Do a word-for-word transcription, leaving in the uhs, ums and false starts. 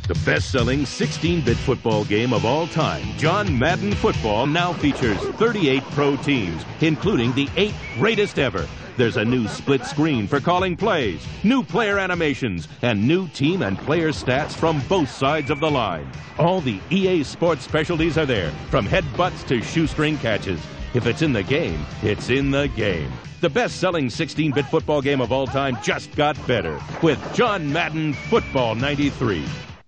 The best-selling sixteen-bit football game of all time, John Madden Football, now features thirty-eight pro teams, including the eight greatest ever. There's a new split screen for calling plays, new player animations, and new team and player stats from both sides of the line. All the E A Sports specialties are there, from headbutts to shoestring catches. If it's in the game, it's in the game. The best-selling sixteen-bit football game of all time just got better with John Madden Football ninety-three.